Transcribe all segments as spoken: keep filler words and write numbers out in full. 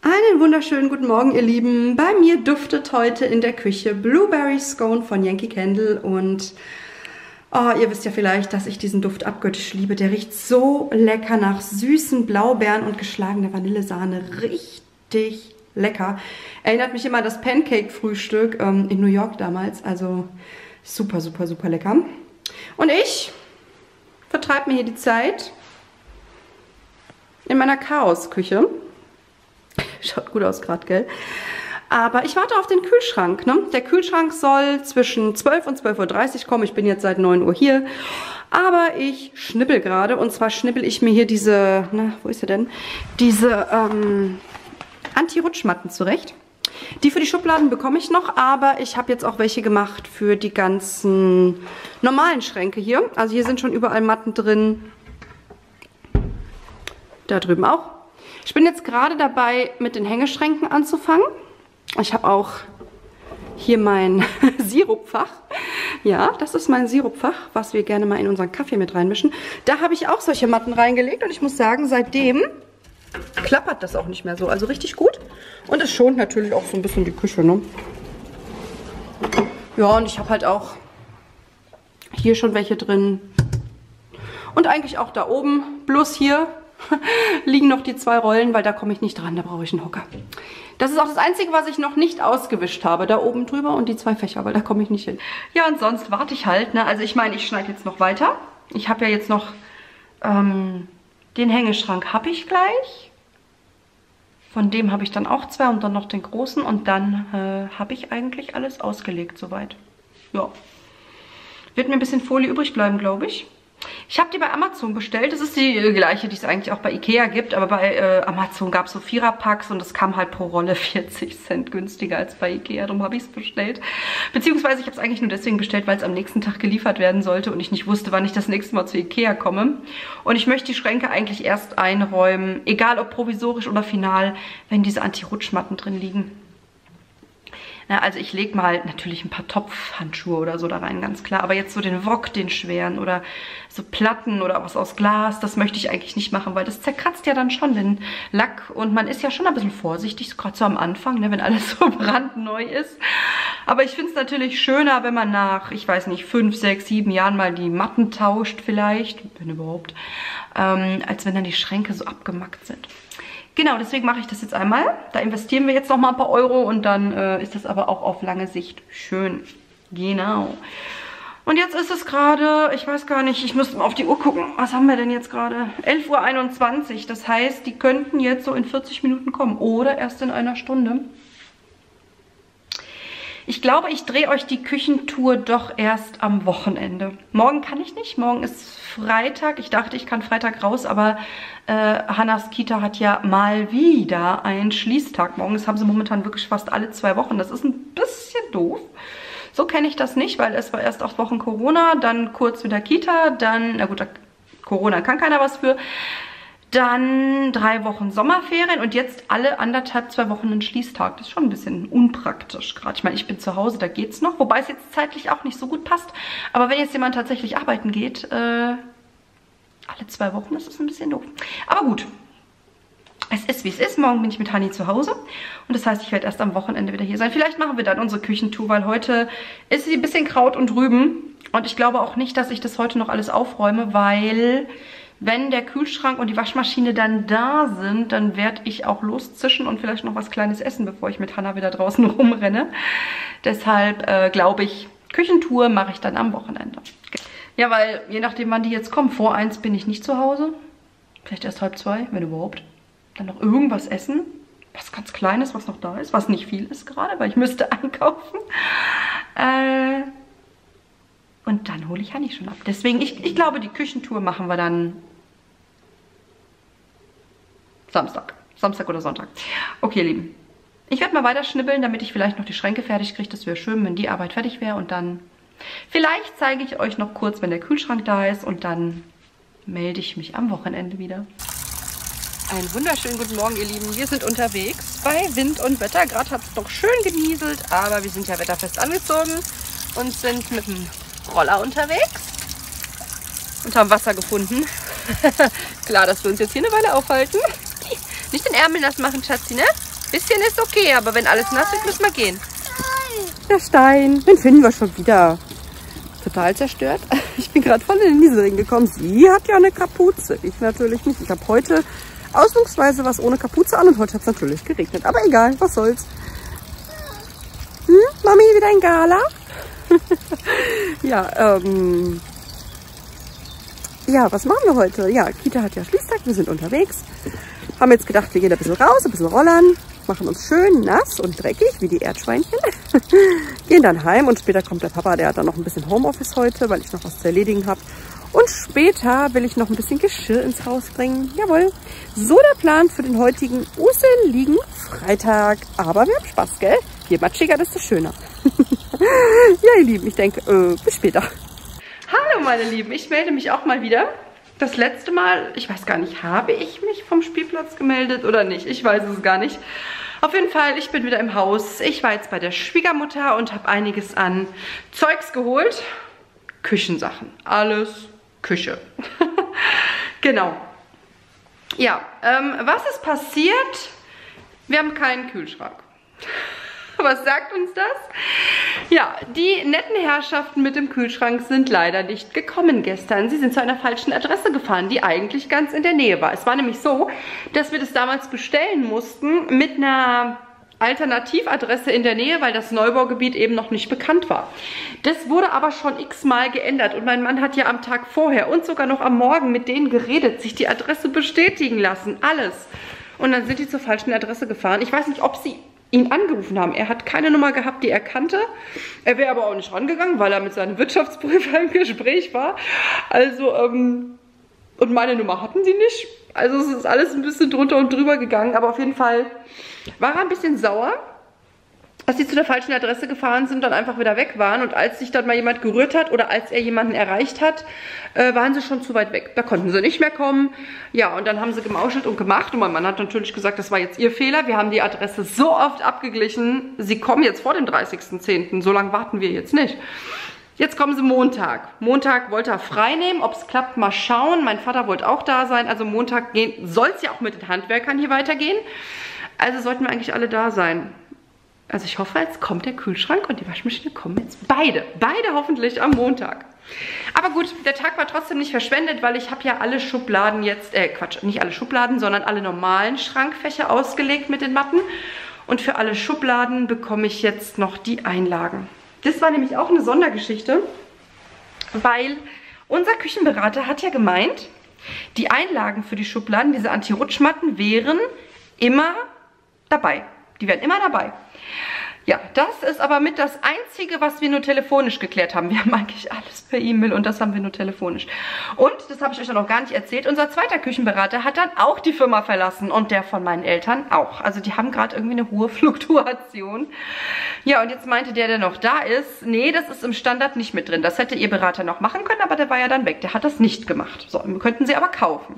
Einen wunderschönen guten Morgen, ihr Lieben. Bei mir duftet heute in der Küche Blueberry Scone von Yankee Candle und oh, ihr wisst ja vielleicht, dass ich diesen Duft abgöttisch liebe. Der riecht so lecker nach süßen Blaubeeren und geschlagener Vanillesahne. Richtig lecker. Erinnert mich immer an das Pancake-Frühstück ähm, in New York damals. Also super, super, super lecker. Und ich vertreibe mir hier die Zeit in meiner Chaos-Küche. Schaut gut aus gerade, gell? Aber ich warte auf den Kühlschrank. Ne? Der Kühlschrank soll zwischen zwölf und zwölf Uhr dreißig kommen. Ich bin jetzt seit neun Uhr hier. Aber ich schnippel gerade. Und zwar schnippel ich mir hier diese, na, wo ist sie denn? Diese ähm, Anti-Rutschmatten zurecht. Die für die Schubladen bekomme ich noch. Aber ich habe jetzt auch welche gemacht für die ganzen normalen Schränke hier. Also hier sind schon überall Matten drin. Da drüben auch. Ich bin jetzt gerade dabei, mit den Hängeschränken anzufangen. Ich habe auch hier mein Sirupfach. Ja, das ist mein Sirupfach, was wir gerne mal in unseren Kaffee mit reinmischen. Da habe ich auch solche Matten reingelegt und ich muss sagen, seitdem klappert das auch nicht mehr so. Also richtig gut. Und es schont natürlich auch so ein bisschen die Küche, ne? Ja, und ich habe halt auch hier schon welche drin. Und eigentlich auch da oben. Bloß hier liegen noch die zwei Rollen, weil da komme ich nicht dran, da brauche ich einen Hocker. Das ist auch das Einzige, was ich noch nicht ausgewischt habe, da oben drüber und die zwei Fächer, weil da komme ich nicht hin. Ja, und sonst warte ich halt, ne? Also ich meine, ich schneide jetzt noch weiter. Ich habe ja jetzt noch ähm, den Hängeschrank habe ich gleich. Von dem habe ich dann auch zwei und dann noch den großen und dann äh, habe ich eigentlich alles ausgelegt soweit. Ja. Wird mir ein bisschen Folie übrig bleiben, glaube ich. Ich habe die bei Amazon bestellt. Das ist die gleiche, die es eigentlich auch bei Ikea gibt. Aber bei äh, Amazon gab es so Viererpacks und es kam halt pro Rolle vierzig Cent günstiger als bei Ikea. Darum habe ich es bestellt. Beziehungsweise ich habe es eigentlich nur deswegen bestellt, weil es am nächsten Tag geliefert werden sollte und ich nicht wusste, wann ich das nächste Mal zu Ikea komme. Und ich möchte die Schränke eigentlich erst einräumen, egal ob provisorisch oder final, wenn diese Anti-Rutschmatten drin liegen. Na, also ich lege mal natürlich ein paar Topfhandschuhe oder so da rein, ganz klar. Aber jetzt so den Wok, den schweren oder so Platten oder was aus Glas, das möchte ich eigentlich nicht machen, weil das zerkratzt ja dann schon den Lack. Und man ist ja schon ein bisschen vorsichtig, gerade so am Anfang, ne, wenn alles so brandneu ist. Aber ich finde es natürlich schöner, wenn man nach, ich weiß nicht, fünf, sechs, sieben Jahren mal die Matten tauscht vielleicht, wenn überhaupt, ähm, als wenn dann die Schränke so abgemackt sind. Genau, deswegen mache ich das jetzt einmal. Da investieren wir jetzt noch mal ein paar Euro und dann äh, ist das aber auch auf lange Sicht schön. Genau. Und jetzt ist es gerade, ich weiß gar nicht, ich müsste mal auf die Uhr gucken. Was haben wir denn jetzt gerade? elf Uhr einundzwanzig. Das heißt, die könnten jetzt so in vierzig Minuten kommen oder erst in einer Stunde. Ich glaube, ich drehe euch die Küchentour doch erst am Wochenende. Morgen kann ich nicht. Morgen ist Freitag. Ich dachte, ich kann Freitag raus, aber äh, Hannas Kita hat ja mal wieder einen Schließtag. Morgen haben sie momentan wirklich fast alle zwei Wochen. Das ist ein bisschen doof. So kenne ich das nicht, weil es war erst acht Wochen Corona, dann kurz wieder Kita, dann, na gut, da, Corona kann keiner was für. Dann drei Wochen Sommerferien und jetzt alle anderthalb, zwei Wochen einen Schließtag. Das ist schon ein bisschen unpraktisch gerade. Ich meine, ich bin zu Hause, da geht's noch. Wobei es jetzt zeitlich auch nicht so gut passt. Aber wenn jetzt jemand tatsächlich arbeiten geht, äh, alle zwei Wochen, das ist ein bisschen doof. Aber gut, es ist wie es ist. Morgen bin ich mit Hani zu Hause. Und das heißt, ich werde erst am Wochenende wieder hier sein. Vielleicht machen wir dann unsere Küchentour, weil heute ist sie ein bisschen Kraut und Rüben. Und ich glaube auch nicht, dass ich das heute noch alles aufräume, weil wenn der Kühlschrank und die Waschmaschine dann da sind, dann werde ich auch loszischen und vielleicht noch was Kleines essen, bevor ich mit Hanna wieder draußen rumrenne. Deshalb äh, glaube ich, Küchentour mache ich dann am Wochenende. Ja, weil je nachdem, wann die jetzt kommen, vor eins bin ich nicht zu Hause. Vielleicht erst halb zwei, wenn überhaupt. Dann noch irgendwas essen. Was ganz Kleines, was noch da ist, was nicht viel ist gerade, weil ich müsste einkaufen. Äh... Und dann hole ich Hani schon ab. Deswegen, ich, ich glaube, die Küchentour machen wir dann Samstag. Samstag oder Sonntag. Okay, ihr Lieben. Ich werde mal weiter schnibbeln, damit ich vielleicht noch die Schränke fertig kriege. Das wäre schön, wenn die Arbeit fertig wäre. Und dann, vielleicht zeige ich euch noch kurz, wenn der Kühlschrank da ist. Und dann melde ich mich am Wochenende wieder. Einen wunderschönen guten Morgen, ihr Lieben. Wir sind unterwegs bei Wind und Wetter. Gerade hat es noch schön genieselt, aber wir sind ja wetterfest angezogen und sind mit dem Roller unterwegs und haben Wasser gefunden. Klar, dass wir uns jetzt hier eine Weile aufhalten. Nicht den Ärmel nass machen, Schatzi, ne? Bisschen ist okay, aber wenn alles nass wird, müssen wir gehen. Der Stein, den finden wir schon wieder. Total zerstört. Ich bin gerade voll in den Nieselregen gekommen. Sie hat ja eine Kapuze. Ich natürlich nicht. Ich habe heute ausnahmsweise was ohne Kapuze an und heute hat es natürlich geregnet. Aber egal, was soll's. Hm? Mami, wieder in Gala? Ja, ähm... Ja, was machen wir heute? Ja, Kita hat ja Schließtag, wir sind unterwegs. Haben jetzt gedacht, wir gehen ein bisschen raus, ein bisschen rollern, machen uns schön nass und dreckig, wie die Erdschweinchen. Gehen dann heim und später kommt der Papa, der hat dann noch ein bisschen Homeoffice heute, weil ich noch was zu erledigen habe. Und später will ich noch ein bisschen Geschirr ins Haus bringen. Jawohl, so der Plan für den heutigen useligen Freitag. Aber wir haben Spaß, gell? Je matschiger, desto schöner. Ja, ihr Lieben, ich denke, äh, bis später. Hallo meine Lieben, ich melde mich auch mal wieder. Das letzte Mal, ich weiß gar nicht, habe ich mich vom Spielplatz gemeldet oder nicht? Ich weiß es gar nicht. Auf jeden Fall, ich bin wieder im Haus. Ich war jetzt bei der Schwiegermutter und habe einiges an Zeugs geholt. Küchensachen, alles Küche. Genau. Ja, ähm, was ist passiert? Wir haben keinen Kühlschrank. Was sagt uns das? Ja, die netten Herrschaften mit dem Kühlschrank sind leider nicht gekommen gestern. Sie sind zu einer falschen Adresse gefahren, die eigentlich ganz in der Nähe war. Es war nämlich so, dass wir das damals bestellen mussten mit einer Alternativadresse in der Nähe, weil das Neubaugebiet eben noch nicht bekannt war. Das wurde aber schon x-mal geändert und mein Mann hat ja am Tag vorher und sogar noch am Morgen mit denen geredet, sich die Adresse bestätigen lassen, alles. Und dann sind die zur falschen Adresse gefahren. Ich weiß nicht, ob sie ihn angerufen haben. Er hat keine Nummer gehabt, die er kannte. Er wäre aber auch nicht rangegangen, weil er mit seinem Wirtschaftsprüfer im Gespräch war. Also, ähm, und meine Nummer hatten sie nicht. Also es ist alles ein bisschen drunter und drüber gegangen. Aber auf jeden Fall war er ein bisschen sauer, dass sie zu der falschen Adresse gefahren sind und dann einfach wieder weg waren. Und als sich dann mal jemand gerührt hat oder als er jemanden erreicht hat, äh, waren sie schon zu weit weg. Da konnten sie nicht mehr kommen. Ja, und dann haben sie gemauschelt und gemacht. Und mein Mann hat natürlich gesagt, das war jetzt ihr Fehler. Wir haben die Adresse so oft abgeglichen. Sie kommen jetzt vor dem dreißigsten zehnten So lange warten wir jetzt nicht. Jetzt kommen sie Montag. Montag wollte er frei nehmen. Ob es klappt, mal schauen. Mein Vater wollte auch da sein. Also Montag soll es ja auch mit den Handwerkern hier weitergehen. Also sollten wir eigentlich alle da sein. Also ich hoffe, jetzt kommt der Kühlschrank und die Waschmaschine kommen jetzt beide. Beide hoffentlich am Montag. Aber gut, der Tag war trotzdem nicht verschwendet, weil ich habe ja alle Schubladen jetzt, äh Quatsch, nicht alle Schubladen, sondern alle normalen Schrankfächer ausgelegt mit den Matten. Und für alle Schubladen bekomme ich jetzt noch die Einlagen. Das war nämlich auch eine Sondergeschichte, weil unser Küchenberater hat ja gemeint, die Einlagen für die Schubladen, diese Anti-Rutschmatten, wären immer dabei. Die wären immer dabei. Ja, das ist aber mit das Einzige, was wir nur telefonisch geklärt haben. Wir haben eigentlich alles per E-Mail und das haben wir nur telefonisch. Und, das habe ich euch noch gar nicht erzählt, unser zweiter Küchenberater hat dann auch die Firma verlassen und der von meinen Eltern auch. Also die haben gerade irgendwie eine hohe Fluktuation. Ja, und jetzt meinte der, der noch da ist, nee, das ist im Standard nicht mit drin. Das hätte ihr Berater noch machen können, aber der war ja dann weg. Der hat das nicht gemacht. So, könnten sie aber kaufen.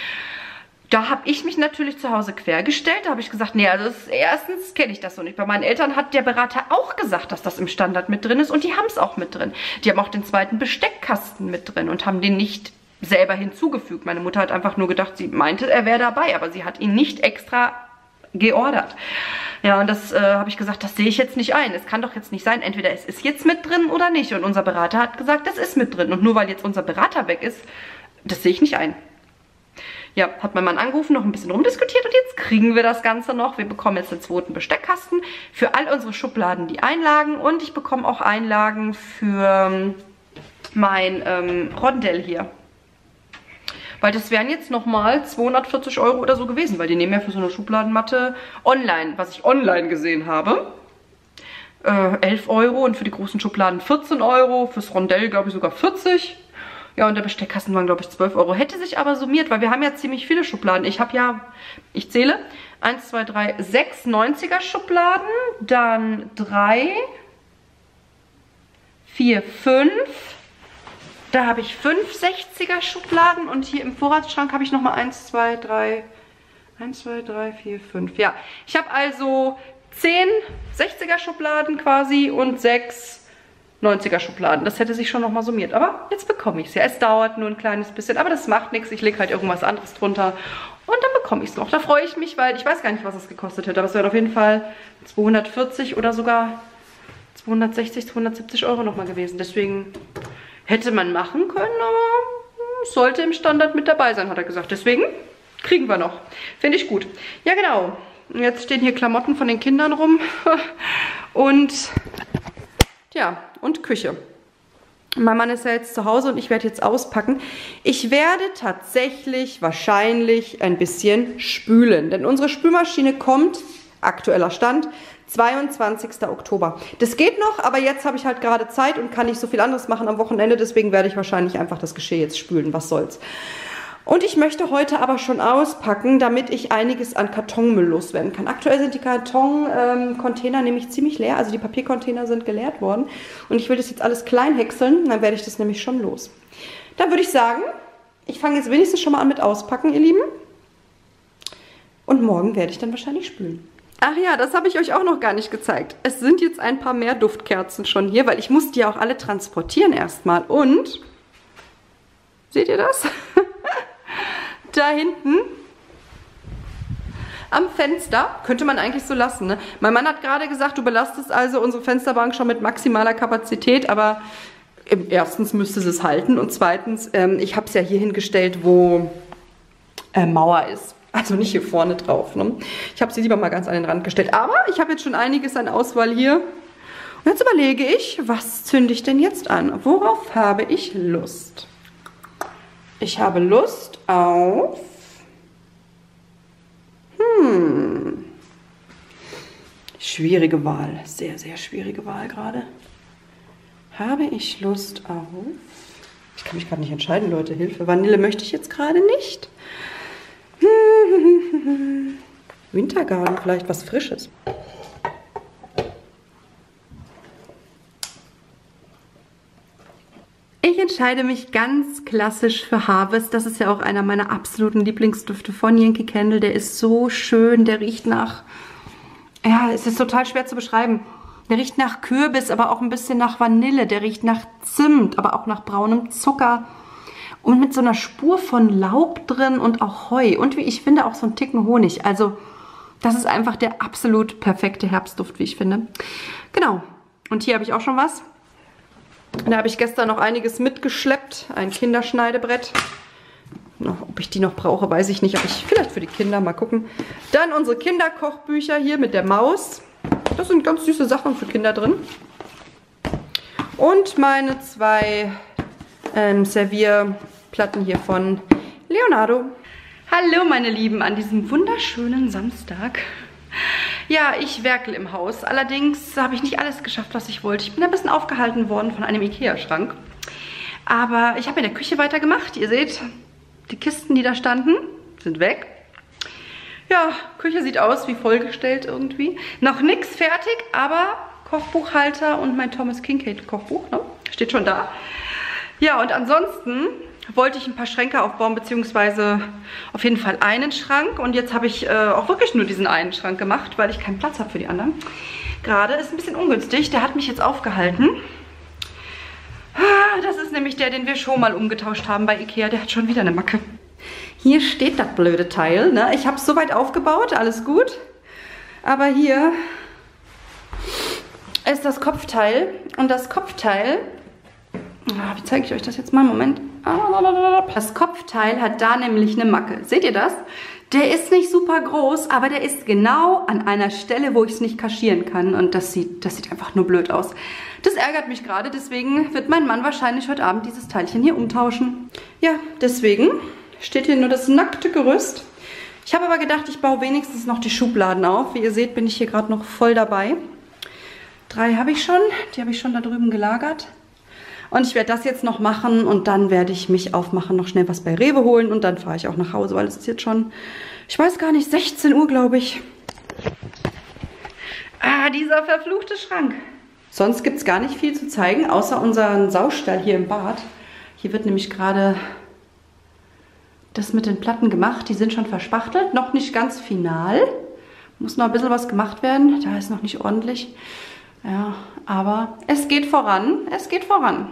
Da habe ich mich natürlich zu Hause quergestellt. Da habe ich gesagt, nee, also das, erstens kenne ich das so nicht. Bei meinen Eltern hat der Berater auch gesagt, dass das im Standard mit drin ist und die haben es auch mit drin. Die haben auch den zweiten Besteckkasten mit drin und haben den nicht selber hinzugefügt. Meine Mutter hat einfach nur gedacht, sie meinte, er wäre dabei, aber sie hat ihn nicht extra geordert. Ja, und das äh, habe ich gesagt, das sehe ich jetzt nicht ein. Es kann doch jetzt nicht sein, entweder es ist jetzt mit drin oder nicht. Und unser Berater hat gesagt, das ist mit drin. Und nur weil jetzt unser Berater weg ist, das sehe ich nicht ein. Ja, hat mein Mann angerufen, noch ein bisschen rumdiskutiert und jetzt kriegen wir das Ganze noch. Wir bekommen jetzt den zweiten Besteckkasten für all unsere Schubladen, die Einlagen und ich bekomme auch Einlagen für mein ähm, Rondell hier. Weil das wären jetzt nochmal zweihundertvierzig Euro oder so gewesen, weil die nehmen ja für so eine Schubladenmatte online, was ich online gesehen habe, äh, elf Euro und für die großen Schubladen vierzehn Euro, fürs Rondell glaube ich sogar vierzig. Ja, und der Besteckkasten waren, glaube ich, zwölf Euro. Hätte sich aber summiert, weil wir haben ja ziemlich viele Schubladen. Ich habe ja, ich zähle, eins, zwei, drei, sechs neunziger Schubladen, dann drei, vier, fünf. Da habe ich fünf sechziger Schubladen und hier im Vorratsschrank habe ich nochmal eins, zwei, drei, eins, zwei, drei, vier, fünf. Ja, ich habe also zehn sechziger Schubladen quasi und sechs neunziger Schubladen. Das hätte sich schon nochmal summiert. Aber jetzt bekomme ich es ja. Es dauert nur ein kleines bisschen, aber das macht nichts. Ich lege halt irgendwas anderes drunter Und dann bekomme ich es noch. Da freue ich mich, weil ich weiß gar nicht, was es gekostet hätte. Aber es wäre auf jeden Fall zweihundertvierzig oder sogar zweihundertsechzig, zweihundertsiebzig Euro nochmal gewesen. Deswegen hätte man machen können, aber es sollte im Standard mit dabei sein, hat er gesagt. Deswegen kriegen wir noch. Finde ich gut. Ja, genau. Jetzt stehen hier Klamotten von den Kindern rum. Und ja, und Küche. Mein Mann ist ja jetzt zu Hause und ich werde jetzt auspacken. Ich werde tatsächlich wahrscheinlich ein bisschen spülen. Denn unsere Spülmaschine kommt, aktueller Stand, zweiundzwanzigster Oktober. Das geht noch, aber jetzt habe ich halt gerade Zeit und kann nicht so viel anderes machen am Wochenende. Deswegen werde ich wahrscheinlich einfach das Geschirr jetzt spülen. Was soll's. Und ich möchte heute aber schon auspacken, damit ich einiges an Kartonmüll loswerden kann. Aktuell sind die Karton-Container nämlich ziemlich leer, also die Papiercontainer sind geleert worden. Und ich will das jetzt alles klein häckseln, dann werde ich das nämlich schon los. Dann würde ich sagen, ich fange jetzt wenigstens schon mal an mit Auspacken, ihr Lieben. Und morgen werde ich dann wahrscheinlich spülen. Ach ja, das habe ich euch auch noch gar nicht gezeigt. Es sind jetzt ein paar mehr Duftkerzen schon hier, weil ich muss die ja auch alle transportieren erstmal. Und, seht ihr das? Da hinten am Fenster, könnte man eigentlich so lassen, ne? Mein Mann hat gerade gesagt, du belastest also unsere Fensterbank schon mit maximaler Kapazität, aber erstens müsste es halten und zweitens, ähm, ich habe es ja hier hingestellt, wo äh, Mauer ist. Also nicht hier vorne drauf, ne? Ich habe sie lieber mal ganz an den Rand gestellt. Aber ich habe jetzt schon einiges an Auswahl hier. Und jetzt überlege ich, was zünde ich denn jetzt an? Worauf habe ich Lust? Ich habe Lust auf... Hm. Schwierige Wahl. Sehr, sehr schwierige Wahl gerade. Habe ich Lust auf... Ich kann mich gerade nicht entscheiden, Leute. Hilfe. Vanille möchte ich jetzt gerade nicht. Wintergarten, vielleicht was Frisches. Ich entscheide mich ganz klassisch für Harvest. Das ist ja auch einer meiner absoluten Lieblingsdüfte von Yankee Candle. Der ist so schön, der riecht nach... Ja, es ist total schwer zu beschreiben. Der riecht nach Kürbis, aber auch ein bisschen nach Vanille. Der riecht nach Zimt, aber auch nach braunem Zucker. Und mit so einer Spur von Laub drin und auch Heu. Und wie ich finde, auch so ein Ticken Honig. Also das ist einfach der absolut perfekte Herbstduft, wie ich finde. Genau. Und hier habe ich auch schon was. Da habe ich gestern noch einiges mitgeschleppt. Ein Kinderschneidebrett. Ob ich die noch brauche, weiß ich nicht. Aber ich vielleicht für die Kinder, mal gucken. Dann unsere Kinderkochbücher hier mit der Maus. Das sind ganz süße Sachen für Kinder drin. Und meine zwei ähm, Servierplatten hier von Leonardo. Hallo meine Lieben, an diesem wunderschönen Samstag. Ja, ich werkel im Haus. Allerdings habe ich nicht alles geschafft, was ich wollte. Ich bin ein bisschen aufgehalten worden von einem Ikea-Schrank. Aber ich habe in der Küche weitergemacht. Ihr seht, die Kisten, die da standen, sind weg. Ja, Küche sieht aus wie vollgestellt irgendwie. Noch nichts fertig, aber Kochbuchhalter und mein Thomas Kincaid Kochbuch, ne? Steht schon da. Ja, und ansonsten wollte ich ein paar Schränke aufbauen, beziehungsweise auf jeden Fall einen Schrank. Und jetzt habe ich äh, auch wirklich nur diesen einen Schrank gemacht, weil ich keinen Platz habe für die anderen. Gerade ist ein bisschen ungünstig, der hat mich jetzt aufgehalten. Das ist nämlich der, den wir schon mal umgetauscht haben bei Ikea. Der hat schon wieder eine Macke. Hier steht das blöde Teil, ne? Ich habe es soweit aufgebaut, alles gut. Aber hier ist das Kopfteil. Und das Kopfteil... Wie zeige ich euch das jetzt mal? Moment. Das Kopfteil hat da nämlich eine Macke. Seht ihr das? Der ist nicht super groß, aber der ist genau an einer Stelle, wo ich es nicht kaschieren kann. Und das sieht, das sieht einfach nur blöd aus. Das ärgert mich gerade. Deswegen wird mein Mann wahrscheinlich heute Abend dieses Teilchen hier umtauschen. Ja, deswegen steht hier nur das nackte Gerüst. Ich habe aber gedacht, ich baue wenigstens noch die Schubladen auf. Wie ihr seht, bin ich hier gerade noch voll dabei. Drei habe ich schon. Die habe ich schon da drüben gelagert. Und ich werde das jetzt noch machen und dann werde ich mich aufmachen, noch schnell was bei Rewe holen und dann fahre ich auch nach Hause, weil es ist jetzt schon, ich weiß gar nicht, sechzehn Uhr, glaube ich. Ah, dieser verfluchte Schrank. Sonst gibt es gar nicht viel zu zeigen, außer unseren Saustall hier im Bad. Hier wird nämlich gerade das mit den Platten gemacht. Die sind schon verspachtelt, noch nicht ganz final. Muss noch ein bisschen was gemacht werden, da ist noch nicht ordentlich. Ja, aber es geht voran, es geht voran.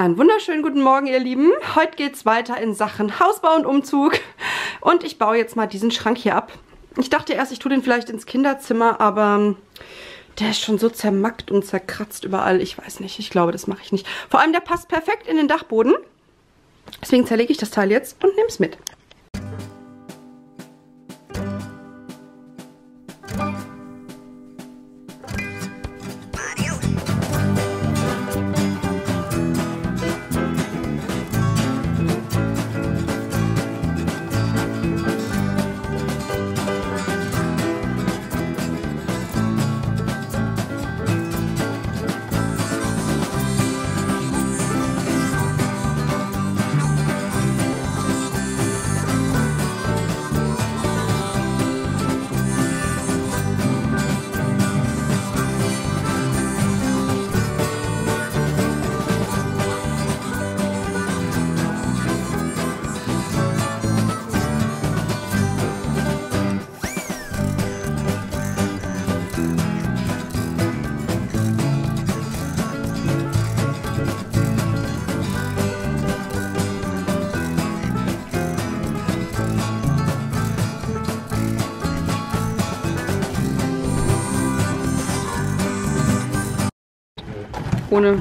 Einen wunderschönen guten Morgen, ihr Lieben. Heute geht es weiter in Sachen Hausbau und Umzug. Und ich baue jetzt mal diesen Schrank hier ab. Ich dachte erst, ich tue den vielleicht ins Kinderzimmer, aber der ist schon so zermackt und zerkratzt überall. Ich weiß nicht, ich glaube, das mache ich nicht. Vor allem, der passt perfekt in den Dachboden. Deswegen zerlege ich das Teil jetzt und nehme es mit. Ohne.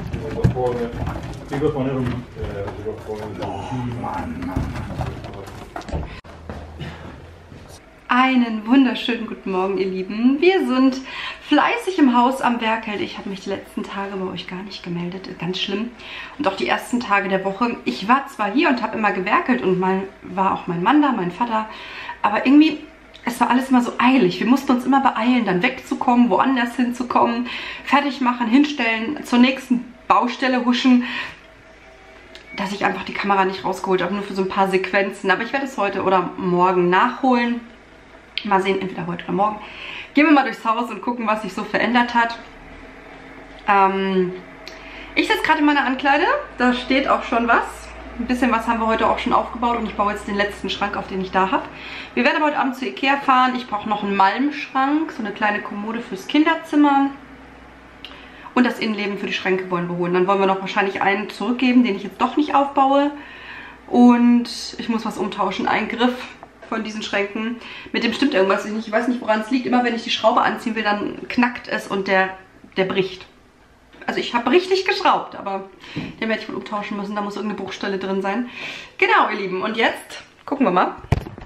Einen wunderschönen guten Morgen, ihr Lieben. Wir sind fleißig im Haus am Werkeln. Ich habe mich die letzten Tage bei euch gar nicht gemeldet. Ganz schlimm. Und auch die ersten Tage der Woche. Ich war zwar hier und habe immer gewerkelt und mal war auch mein Mann da, mein Vater. Aber irgendwie, es war alles immer so eilig. Wir mussten uns immer beeilen, dann wegzukommen, woanders hinzukommen, fertig machen, hinstellen, zur nächsten Baustelle huschen, dass ich einfach die Kamera nicht rausgeholt habe, nur für so ein paar Sequenzen. Aber ich werde es heute oder morgen nachholen. Mal sehen, entweder heute oder morgen. Gehen wir mal durchs Haus und gucken, was sich so verändert hat. Ähm, ich sitze gerade in meiner Ankleide. Da steht auch schon was. Ein bisschen was haben wir heute auch schon aufgebaut und ich baue jetzt den letzten Schrank auf, den ich da habe. Wir werden aber heute Abend zu Ikea fahren. Ich brauche noch einen Malmschrank, so eine kleine Kommode fürs Kinderzimmer. Und das Innenleben für die Schränke wollen wir holen. Dann wollen wir noch wahrscheinlich einen zurückgeben, den ich jetzt doch nicht aufbaue. Und ich muss was umtauschen. Ein Griff von diesen Schränken. Mit dem stimmt irgendwas nicht. Ich weiß nicht, woran es liegt. Immer wenn ich die Schraube anziehen will, dann knackt es und der, der bricht. Also ich habe richtig geschraubt, aber den werde ich wohl umtauschen müssen. Da muss irgendeine Bruchstelle drin sein. Genau, ihr Lieben. Und jetzt gucken wir mal.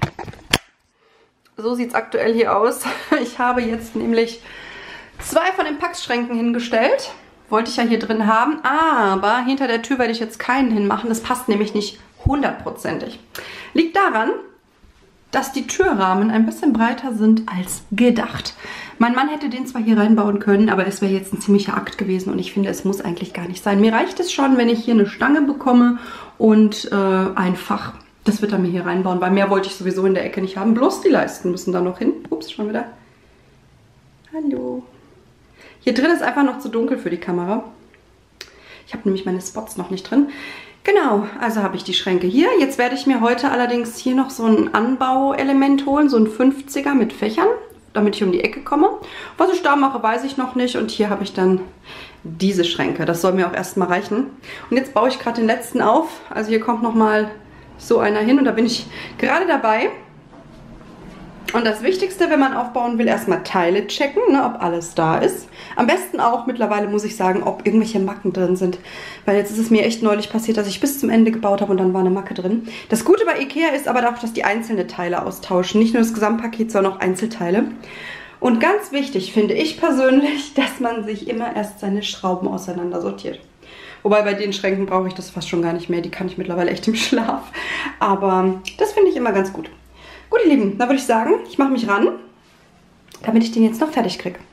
So sieht es aktuell hier aus. Ich habe jetzt nämlich zwei von den Packschränken hingestellt. Wollte ich ja hier drin haben. Aber hinter der Tür werde ich jetzt keinen hinmachen. Das passt nämlich nicht hundertprozentig. Liegt daran, dass die Türrahmen ein bisschen breiter sind als gedacht. Mein Mann hätte den zwar hier reinbauen können, aber es wäre jetzt ein ziemlicher Akt gewesen und ich finde, es muss eigentlich gar nicht sein. Mir reicht es schon, wenn ich hier eine Stange bekomme und äh, ein Fach. Das wird er mir hier reinbauen, weil mehr wollte ich sowieso in der Ecke nicht haben. Bloß die Leisten müssen da noch hin. Ups, schon wieder. Hallo. Hier drin ist einfach noch zu dunkel für die Kamera. Ich habe nämlich meine Spots noch nicht drin. Genau, also habe ich die Schränke hier. Jetzt werde ich mir heute allerdings hier noch so ein Anbauelement holen, so ein fünfziger mit Fächern, damit ich um die Ecke komme. Was ich da mache, weiß ich noch nicht. Und hier habe ich dann diese Schränke. Das soll mir auch erstmal reichen. Und jetzt baue ich gerade den letzten auf. Also hier kommt nochmal so einer hin und da bin ich gerade dabei. Und das Wichtigste, wenn man aufbauen will, erstmal Teile checken, ne, ob alles da ist. Am besten auch mittlerweile, muss ich sagen, ob irgendwelche Macken drin sind. Weil jetzt ist es mir echt neulich passiert, dass ich bis zum Ende gebaut habe und dann war eine Macke drin. Das Gute bei Ikea ist aber auch, dass die einzelne Teile austauschen. Nicht nur das Gesamtpaket, sondern auch Einzelteile. Und ganz wichtig finde ich persönlich, dass man sich immer erst seine Schrauben auseinander sortiert. Wobei bei den Schränken brauche ich das fast schon gar nicht mehr. Die kann ich mittlerweile echt im Schlaf. Aber das finde ich immer ganz gut. Gut, ihr Lieben, dann würde ich sagen, ich mache mich ran, damit ich den jetzt noch fertig kriege.